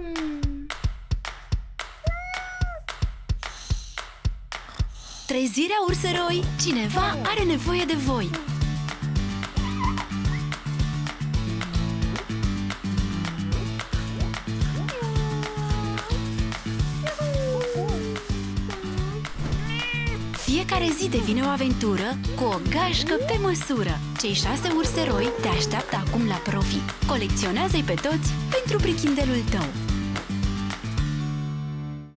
Trezirea urseroi! Cineva are nevoie de voi! Fiecare zi devine o aventură cu o gașcă pe măsură. Cei 6 urseroi te așteaptă acum la profit. Colecționează-i pe toți pentru prichindelul tău!